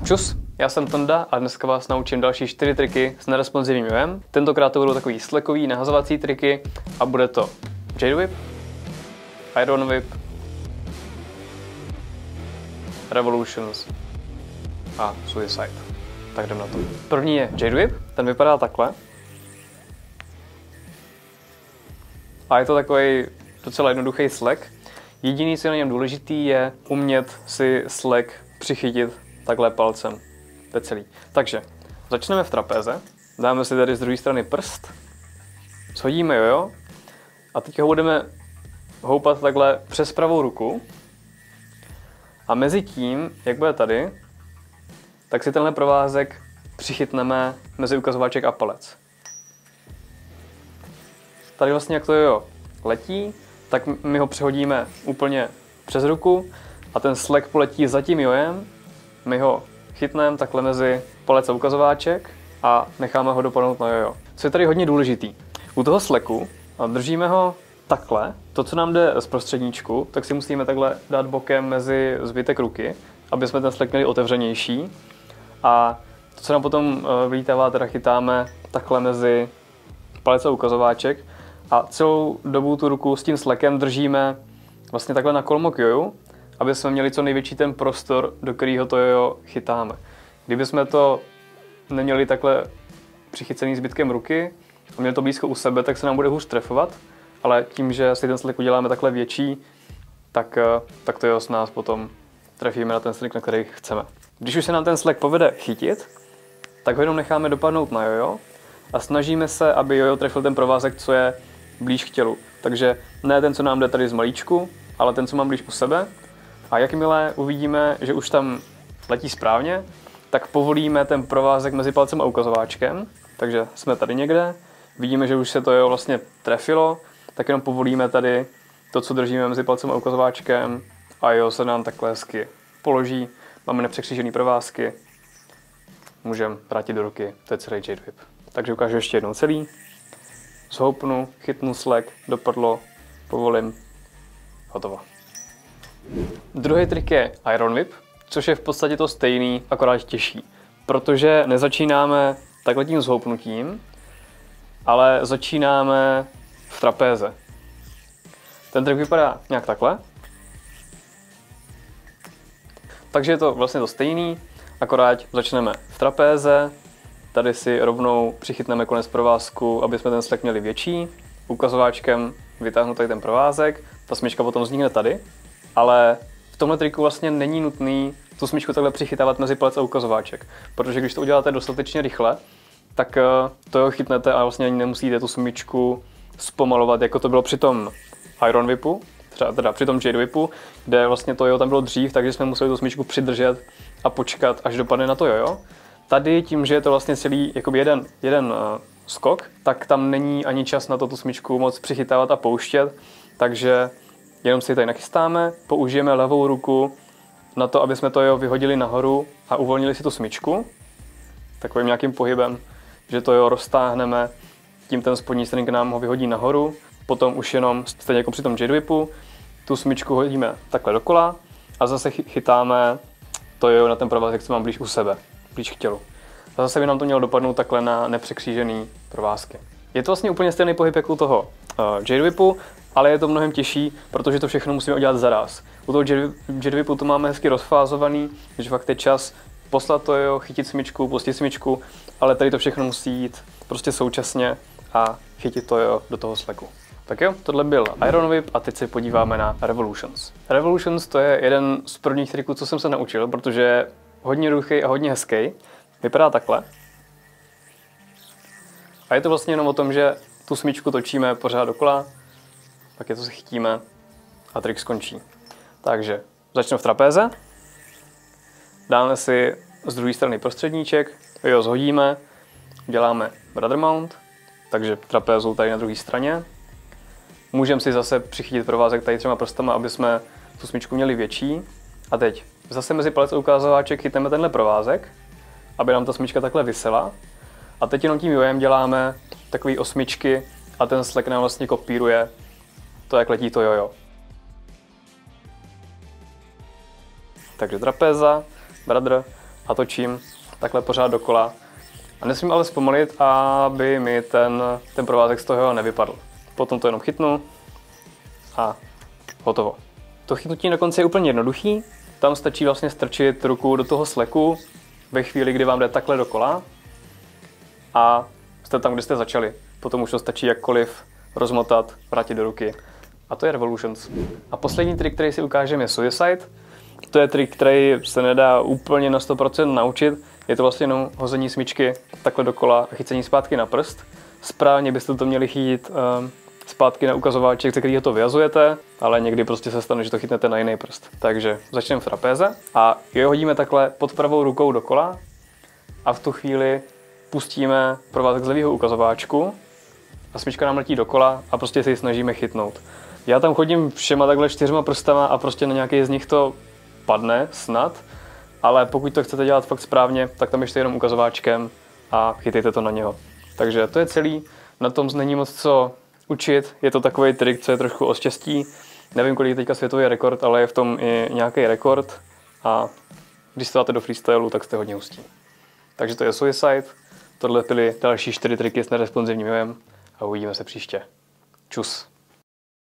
Čus, já jsem Tonda a dneska vás naučím další 4 triky s neresponsivním jojem. Tentokrát to budou takový slackový nahazovací triky a bude to Jade Whip, Iron Whip, Revolutions a Suicide. Tak jdem na to. První je Jade Whip, ten vypadá takhle. A je to takový docela jednoduchý slack. Jediný, co je na něm důležitý, je umět si slack přichytit takhle palcem. To je celý. Takže začneme v trapéze. Dáme si tady z druhé strany prst. Shodíme jojo. A teď ho budeme houpat takhle přes pravou ruku. A mezi tím, jak bude tady, tak si tenhle provázek přichytneme mezi ukazováček a palec. Tady vlastně jak to jojo letí, tak my ho přehodíme úplně přes ruku a ten slack poletí za tím jojem. My ho chytneme takhle mezi palec a ukazováček a necháme ho dopadnout na jojo. Co je tady hodně důležitý. U toho slacku držíme ho takhle. To, co nám jde z prostředníčku, tak si musíme takhle dát bokem mezi zbytek ruky, aby jsme ten slack měli otevřenější. A to, co nám potom vylítává, teda chytáme takhle mezi palec a ukazováček. A celou dobu tu ruku s tím slackem držíme vlastně takhle na kolmo joju, aby jsme měli co největší ten prostor, do kterého to jojo chytáme. Kdyby jsme to neměli takhle přichycený zbytkem ruky a měli to blízko u sebe, tak se nám bude hůř trefovat, ale tím, že si ten slack uděláme takhle větší, tak to jojo s nás potom trefíme na ten slack, na který chceme. Když už se nám ten slack povede chytit, tak ho jenom necháme dopadnout na jojo a snažíme se, aby jojo trefil ten provázek, co je blíž k tělu. Takže ne ten, co nám jde tady z malíčku, ale ten, co mám blíž u sebe. A jakmile uvidíme, že už tam letí správně, tak povolíme ten provázek mezi palcem a ukazováčkem. Takže jsme tady někde, vidíme, že už se to jo vlastně trefilo, tak jenom povolíme tady to, co držíme mezi palcem a ukazováčkem a jo se nám takhle hezky položí. Máme nepřekřížený provázky, můžeme vrátit do ruky, to je celý Jade Whip. Takže ukážu ještě jednou celý. Zhoupnu, chytnu slack, dopadlo, povolím, hotovo. Druhý trik je Iron Whip, což je v podstatě to stejný, akorát těžší. Protože nezačínáme takhle tím zhoupnutím, ale začínáme v trapéze. Ten trik vypadá nějak takhle. Takže je to vlastně to stejný, akorát začneme v trapéze. Tady si rovnou přichytneme konec provázku, aby jsme ten slack měli větší. Ukazováčkem vytáhnu tady ten provázek, ta smyčka potom vznikne tady. Ale v tomhle triku vlastně není nutný tu smyčku takhle přichytávat mezi palec a ukazováček. Protože když to uděláte dostatečně rychle, tak to jo chytnete a vlastně ani nemusíte tu smyčku zpomalovat, jako to bylo při tom Iron Whipu, teda při tom Jade Whipu, kde vlastně to jo tam bylo dřív, takže jsme museli tu smyčku přidržet a počkat, až dopadne na to jojo. Tady tím, že je to vlastně celý jakoby jeden skok, tak tam není ani čas na to tu smyčku moc přichytávat a pouštět, takže jenom si ji tady nachystáme, použijeme levou ruku na to, aby jsme to jo vyhodili nahoru a uvolnili si tu smyčku takovým nějakým pohybem, že to jo roztáhneme, tím ten spodní string nám ho vyhodí nahoru, potom už jenom stejně jako při tom Jade Whipu tu smyčku hodíme takhle dokola a zase chytáme to jo na ten provázek, co mám blíž u sebe, blíž k tělu. A zase by nám to mělo dopadnout takhle na nepřekřížený provázky. Je to vlastně úplně stejný pohyb jako u toho Jade Whipu, ale je to mnohem těžší, protože to všechno musíme udělat zaraz. U toho Jade Whipu to máme hezky rozfázovaný, že fakt je čas poslat to jo, chytit smyčku, pustit smyčku, ale tady to všechno musí jít prostě současně a chytit to jo do toho slacku. Tak jo, tohle byl Iron Whip a teď se podíváme na Revolutions. Revolutions to je jeden z prvních triků, co jsem se naučil, protože je hodně ruchý a hodně hezký. Vypadá takhle. A je to vlastně jenom o tom, že tu smyčku točíme pořád dokola, pak je to se chytíme a trik skončí. Takže začneme v trapéze, dáme si z druhé strany prostředníček, jo zhodíme, děláme brother mount, takže trapézou tady na druhé straně. Můžeme si zase přichytit provázek tady 3 prstama, aby jsme tu smyčku měli větší. A teď zase mezi palec a ukazováček chytneme tenhle provázek, aby nám ta smyčka takhle visela. A teď jenom tím jojem děláme takové osmičky a ten slack nám vlastně kopíruje to, jak letí to jojo. Takže trapéza, brother a točím takhle pořád dokola. A nesmím ale zpomalit, aby mi ten provázek z toho nevypadl. Potom to jenom chytnu a hotovo. To chytnutí na konci je úplně jednoduchý. Tam stačí vlastně strčit ruku do toho sleku ve chvíli, kdy vám jde takhle dokola a jste tam, kde jste začali. Potom už to stačí jakkoliv rozmotat, vrátit do ruky. A to je Revolutions. A poslední trik, který si ukážeme, je Suicide. To je trik, který se nedá úplně na 100% naučit. Je to vlastně jenom hození smyčky takhle dokola a chycení zpátky na prst. Správně byste to měli chytit zpátky na ukazováček, ze kterého to vyhazujete, ale někdy prostě se stane, že to chytnete na jiný prst. Takže začneme v trapéze a je hodíme takhle pod pravou rukou dokola a v tu chvíli pustíme provázek z levého ukazováčku a smyčka nám letí dokola a prostě se ji snažíme chytnout. Já tam chodím všema takhle 4 prstama a prostě na nějaký z nich to padne snad, ale pokud to chcete dělat fakt správně, tak tam ještě jenom ukazováčkem a chytejte to na něho. Takže to je celý, na tom není moc co učit, je to takový trik, co je trošku o štěstí. Nevím, kolik je teďka světový rekord, ale je v tom i nějaký rekord a když se dáte do freestylu, tak jste hodně hustí. Takže to je Suicide, tohle byly další 4 triky s neresponsivním jojem a uvidíme se příště. Čus.